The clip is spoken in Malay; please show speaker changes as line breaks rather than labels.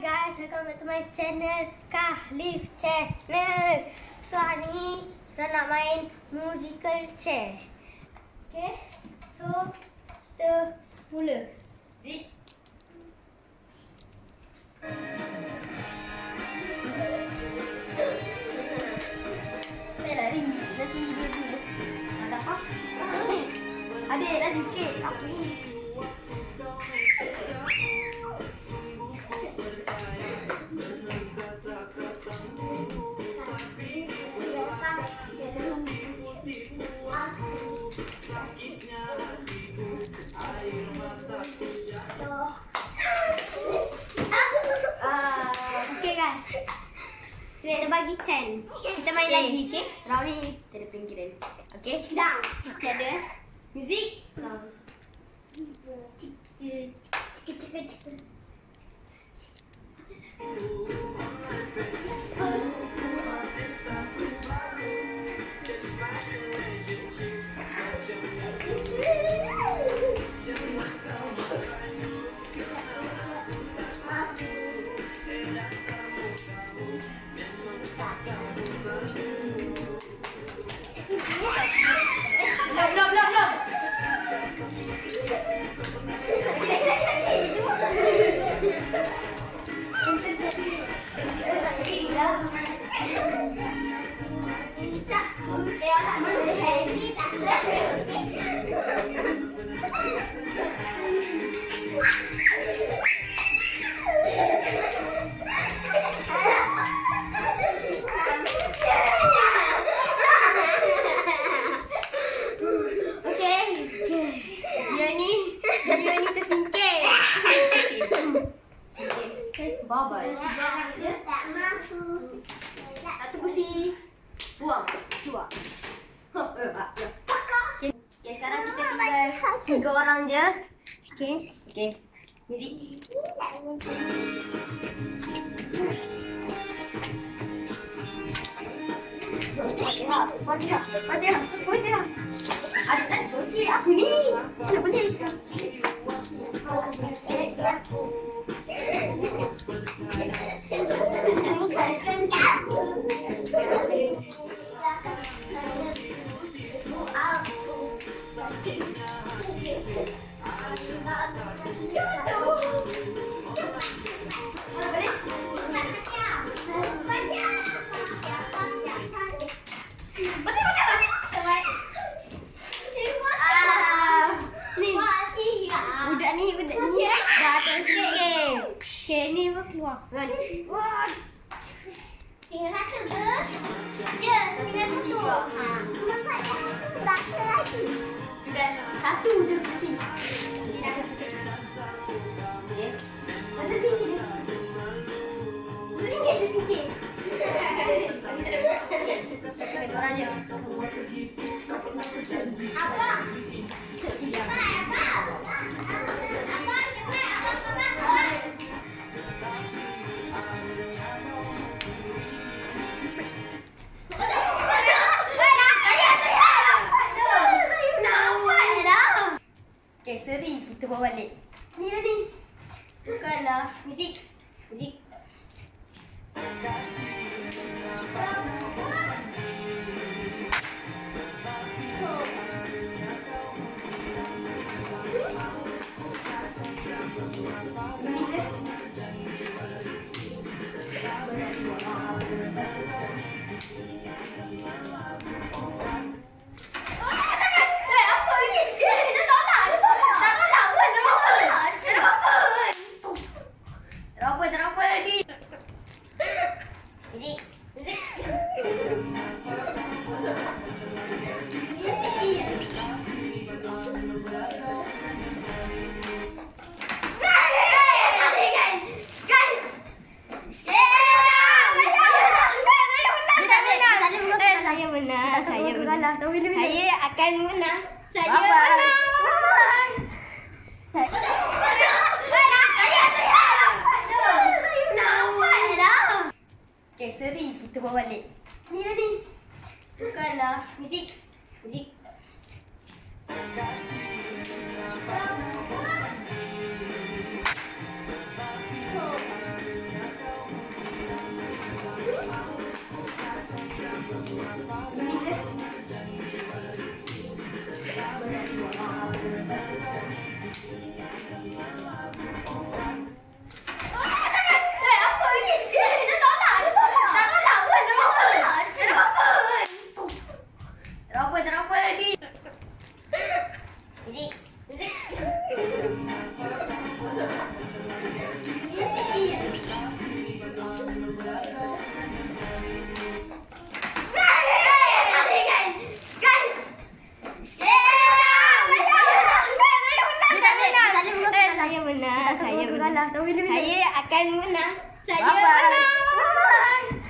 Guys, welcome back to my channel, Kahlif Channel. So hari ni kita nak main musical chair. Okay, so kita mula. Zik. Saya lari, nanti dulu. Ada apa? Adik, laju sikit. Apa ni? Okay guys, saya dah bagi Chan. Kita main lagi, okay? Round ni kita ada pinggiran. Okay? Dah. Kita ada muzik. Dia ni tersingkir. Babal. Satu kursi. Buang. Dua. Okay, sekarang kita tinggal 3 orang je. Okay. Okay. Muzik. Fatihah. Ada kursi aku ni. Mana boleh? Budak ni dah tersingkir. Okay, ni pun keluar. Wah. Tinggal satu ke? Ya, tinggal satu. Tak lagi. Tinggal satu je kursi. Okay. Ada tinggi dia. Tinggi. Ada orang je. Apa? Okay, seri kita bawa balik. Ni. Bukanlah muzik. Saya akan menang. Saya menang. Okay, seri kita bawa balik. Ni. Bukanlah muzik. menang.
Saya menang.
Saya akan menang. Saya
Bye-bye.
menang. Bye.